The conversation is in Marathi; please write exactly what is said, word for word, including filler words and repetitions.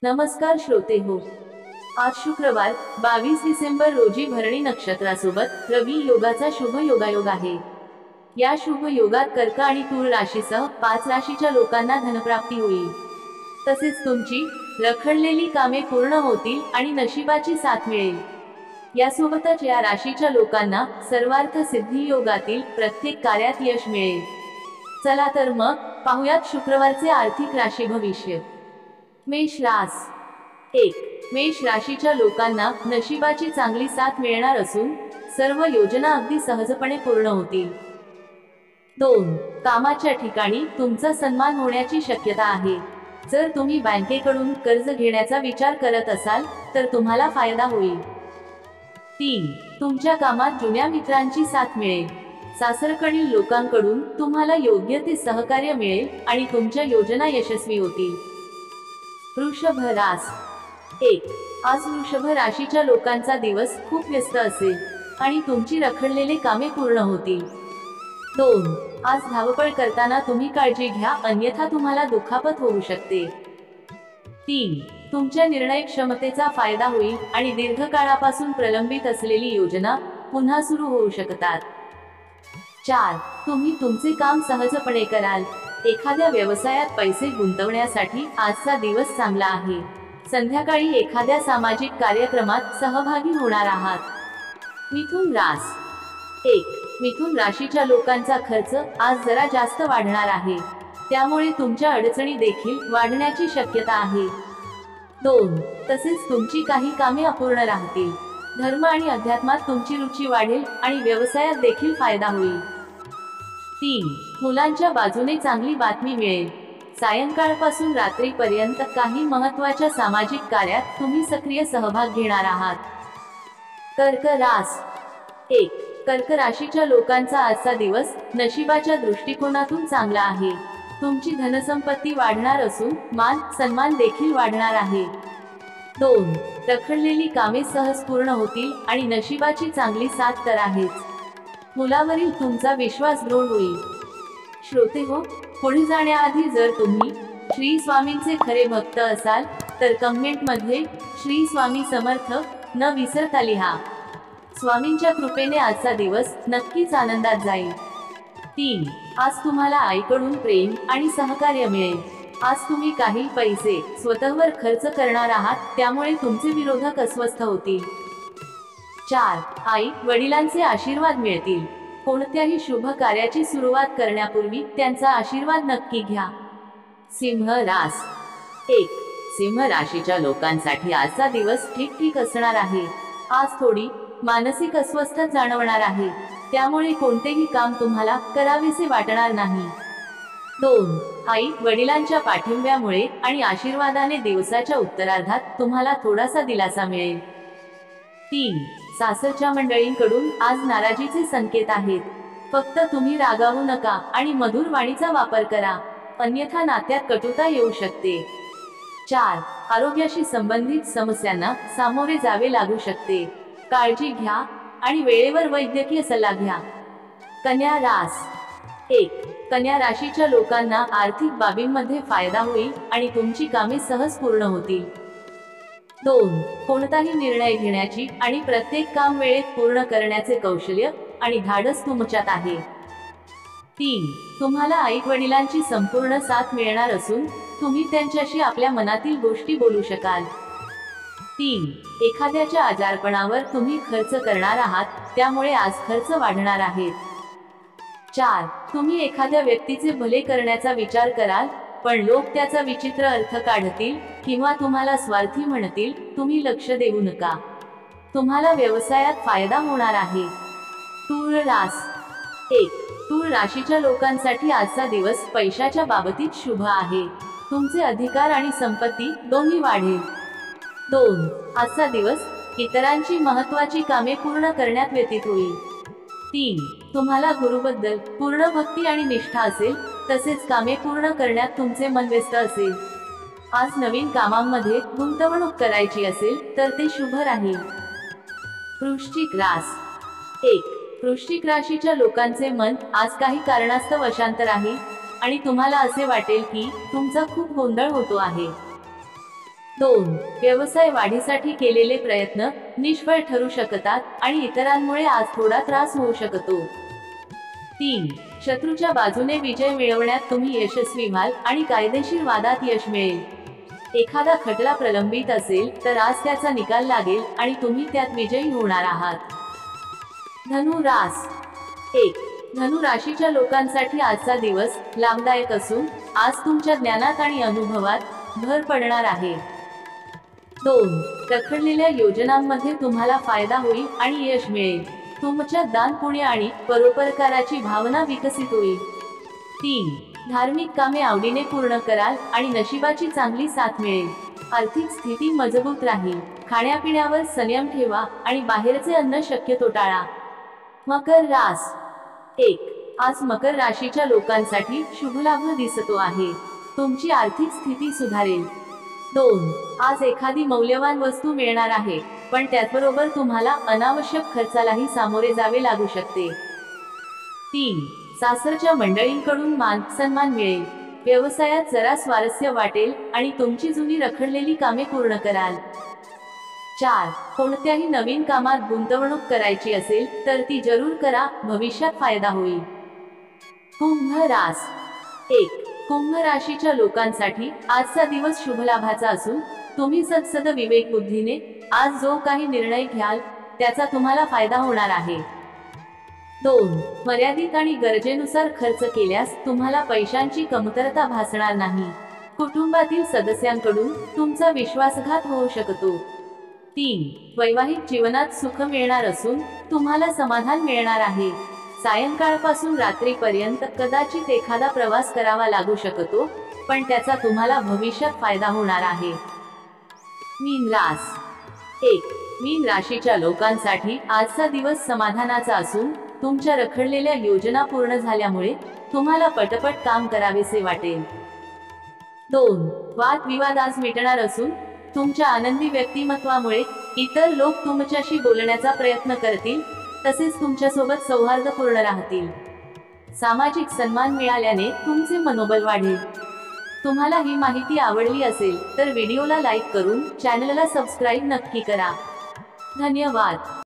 नमस्कार श्रोते हो, आज शुक्रवार बावीस डिसेंबर रोजी भरणी नक्षत्रासोबत रवी योगाचा शुभ योगायोग आहे। या शुभ योगात कर्क आणि तूळ राशीसह पाच राशीच्या लोकांना धनप्राप्ती होईल। तसेच तुमची रखडलेली कामे पूर्ण होतील आणि नशिबाची साथ मिळेल। यासोबतच या राशीच्या लोकांना सर्वार्थ सिद्धी योगातील प्रत्येक कार्यात यश मिळेल। चला तर मग पाहूयात शुक्रवारचे आर्थिक राशी भविष्य। मेष रास एक, मेष राशीच्या लोकांना नशिबाची चांगली साथ मिळणार असून सर्व योजना अगदी सहजपणे पूर्ण होतील। दोन, कामाच्या ठिकाणी तुमचा सन्मान होण्याची शक्यता आहे। जर तुम्ही बँकेकडून कर्ज घेण्याचा विचार करत असाल तर तुम्हाला फायदा होईल। तीन, तुमच्या कामात जुन्या मित्रांची साथ मिळेल। सासरकडील लोकांकडून तुम्हाला योग्य ते सहकार्य मिळेल आणि तुमच्या योजना यशस्वी होतील। वृषभ रास एक, आज वृषभ राशीच्या लोकांचा दिवस खूप व्यस्त असेल आणि तुमची रखडलेली कामे पूर्ण होतील। दोन, आज धावपळ करताना तुम्ही काळजी घ्या, अन्यथा तुम्हाला दुखापत होऊ शकते। तीन, तुमच्या निर्णय क्षमतेचा फायदा होईल आणि दीर्घकाळापासून प्रलंबित असलेली योजना पुन्हा सुरू होऊ शकतात। चार, तुम्ही तुमचे काम सहजपणे कराल। एखाद्या व्यवसायात पैसे गुंतवण्यासाठी आजचा दिवस चांगला आहे। संध्याकाळी एखाद्या सामाजिक कार्यक्रमात सहभागी होणार आहात। मिथुन रास एक, मिथुन राशीच्या लोकांचा खर्च आज जरा जास्त वाढणार आहे, त्यामुळे तुमच्या अडचणी देखील वाढण्याची शक्यता आहे। दोन, तसेच तुमची काही कामे अपूर्ण राहतील। धर्म आणि अध्यात्मात तुमची रुची वाढेल आणि व्यवसायात देखील फायदा होईल। तीन, मुलांच्या बाजूने चांगली बातमी मिळेल। सायंकाळपासून रात्रीपर्यंत काही महत्त्वाच्या सामाजिक कार्यात तुम्ही सक्रिय सहभाग घेणार आहात। कर्क रास एक, कर्क राशीच्या लोकांचा आजचा दिवस नशिबाच्या दृष्टिकोनातून चांगला आहे। तुमची धनसंपत्ती वाढणार असून मान सन्मान देखील वाढणार आहे। दोन, रखडलेली कामे सहज पूर्ण होतील आणि नशिबाची चांगली साथ तर आहेच। मुलावरील तुमचा विश्वास दृढ होईल। श्रोते हो, पुढे जाण्याआधी जर तुम्ही श्री स्वामींचे खरे भक्त असाल तर कमेंटमध्ये श्री स्वामी समर्थ न विसरता लिहा। स्वामींच्या कृपेने आजचा दिवस नक्कीच आनंदात जाईल। तीन, आज तुम्हाला आईकडून प्रेम आणि सहकार्य मिळेल। आज तुम्ही काही पैसे स्वतःवर खर्च करणार आहात, त्यामुळे तुमचे विरोधक अस्वस्थ होतील। चार, आई वडिलांचे आशीर्वाद मिळतील। कोणत्याही शुभ कार्याची सुरुवात करण्यापूर्वी त्यांचा आशीर्वाद नक्की घ्या। सिंह रास एक, सिंह राशीच्या लोकांसाठी आजचा दिवस ठीक-ठीक असणार आहे। आज थोडी मानसिक अस्वस्थता जाणवणार आहे, त्यामुळे कोणतेही काम तुम्हाला करावेसे वाटणार नाही। दोन, आई वडिलांच्या पाठिंब्यामुळे आणि आशीर्वादाने दिवसाच्या उत्तरार्धात तुम्हाला थोडासा दिलासा मिळेल। तीन, सासरच्या मंडळींकडून आज नाराजीचे संकेत आहेत। फक्त तुम्ही रागावू नका आणि मधुर वाणीचा वापर करा, अन्यथा नात्यात कटुता येऊ शकते। चार, आरोग्याशी संबंधित समस्यांना सामोरे जावे लागू शकते। काळजी घ्या आणि वेळेवर वैद्यकीय सल्ला घ्या। कन्या रास एक, कन्या राशीच्या लोकांना आर्थिक बाबींमध्ये फायदा होईल आणि तुमची कामे सहज पूर्ण होतील। दोन, कोणताही निर्णय घेण्याची आणि प्रत्येक काम वेळेत पूर्ण करण्याचे कौशल्य आणि धाडस तुमच्यात आहे। तीन, तुम्हाला आई वडिलांची संपूर्ण साथ मिळणार असून तुम्ही त्यांच्याशी आपल्या मनातील गोष्टी बोलू शकाल। तीन, एखाद्याच्या आजारपणावर तुम्ही खर्च करणार आहात, त्यामुळे आज खर्च वाढणार आहेत। चार, तुम्ही एखाद्या व्यक्तीचे भले करण्याचा विचार कराल, पण लोक त्याचा विचित्र अर्थ काढतील किंवा तुम्हाला स्वार्थी म्हणतील। तुम्ही लक्ष देऊ नका, तुम्हाला व्यवसायात फायदा होणार आहे। तूळ रास एक, तूळ राशीच्या लोकांसाठी आजचा दिवस पैशाच्या बाबतीत शुभ आहे। तुमचे अधिकार आणि संपत्ती दोन्ही वाढेल। दोन, आजचा दिवस इतरांची महत्त्वाची कामे पूर्ण करण्यात व्यतीत होईल। तीन, तुम्हाला गुरुबद्दल पूर्ण भक्ती आणि निष्ठा असेल, तसेच कामे पूर्ण करण्यात तुमचे मन व्यस्त असेल। आज नवीन कामांमध्ये गुंतवणूक करायची असेल तर ते शुभ राहील। वृश्चिक रास एक, वृश्चिक राशीच्या लोकांचे मन आज काही कारणास्तव अशांत आहे आणि तुम्हाला असे वाटेल की तुमचा खूप गोंधळ होतो आहे। दोन. व्यवसाय वाढीसाठी केलेले प्रयत्न निष्फळ ठरू शकतात आणि इतरांमुळे आज थोडा त्रास होऊ शकतो. तीन. शत्रूच्या बाजूने विजय मिळवण्यात तुम्ही यशस्वी व्हाल आणि कायदेशीर वादात यश मिळेल. एखादा खटला प्रलंबित असेल तर आज त्याचा निकाल लागेल आणि तुम्ही त्यात विजयी होणार आहात. धनु रास. एक. धनु राशीच्या लोकांसाठी आजचा दिवस लाभदायक असून आज तुमच्या ज्ञानात आणि अनुभवात भर पडणार आहे. दोन. रखडलेल्या योजनांमध्ये तुम्हाला फायदा होईल आणि यश मिळेल. तुमच्यात दान पुण्य आणि परोपकाराची भावना विकसित होईल. तीन. धार्मिक कामे आवडीने पूर्ण कराल आणि नशिबाची चांगली साथ मिळेल. आर्थिक स्थिती मजबूत राहील. खाण्यापिण्यावर संयम ठेवा आणि बाहेरचे अन्न शक्यतो टाळा. मकर रास. एक. आज मकर राशीच्या लोकांसाठी शुभलाभ दिसतो आहे. तुमची आर्थिक स्थिती सुधारेल. दोन. आज एखादी मौल्यवान वस्तू मिळणार आहे, पण त्याचबरोबर तुम्हाला अनावश्यक खर्चालाही सामोरे जावे लागू शकते. तीन. सासरच्या मंडळींकडून मान सन्मान मिळेल. व्यवसायात जरा स्वारस्य वाटेल आणि तुमची जुनी रखडलेली कामे पूर्ण कराल. चार. कोणत्याही नवीन कामात गुंतवणूक करायची असेल तर ती जरूर करा, भविष्यात फायदा होईल. कुंभ रास. एक. कुंभ राशीच्या लोकांसाठी आजचा दिवस शुभलाभाचा असून तुम्ही सदसद विवेक बुद्धीने आज जो काही निर्णय घ्याल त्याचा तुम्हाला फायदा होणार आहे. दोन. मर्यादित आणि गरजेनुसार खर्च केल्यास तुम्हाला पैशांची कमतरता भासणार नाही. कुटुंबातील सदस्यांकडून तुमचा विश्वासघात होऊ शकतो. तीन. वैवाहिक जीवनात सुख मिळणार असून तुम्हाला समाधान मिळणार आहे. सायंकाळपासून रात्रीपर्यंत कदाचित एखादा प्रवास करावा लागू शकतो, पण त्याचा तुम्हाला भविष्यात फायदा होणार आहे. मीन रास. एक. मीन राशीच्या लोकांसाठी आजचा दिवस समाधानाचा असून तुमच्या रखडलेल्या योजना पूर्ण झाल्यामुळे तुम्हाला पटपट काम करावेसे वाटेल. दोन. वादविवाद आज मिटणार असून तुमच्या आनंदी व्यक्तिमत्वामुळे इतर लोक तुमच्याशी बोलण्याचा प्रयत्न करतील, तसेच तुमच्यासोबत सौहार्दपूर्ण राहतील. सामाजिक सन्मान मिळाल्याने तुमचे मनोबल वाढेल. तुम्हाला ही माहिती आवडली असेल तर व्हिडिओला लाईक करून चॅनलला सबस्क्राईब नक्की करा. धन्यवाद.